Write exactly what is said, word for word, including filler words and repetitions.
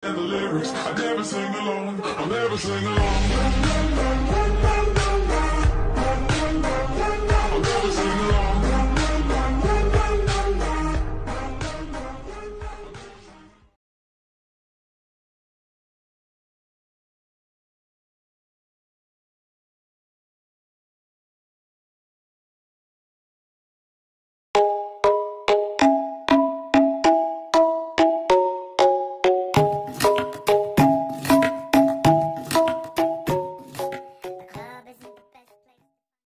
And the lyrics, I never sing along, I'll never sing along.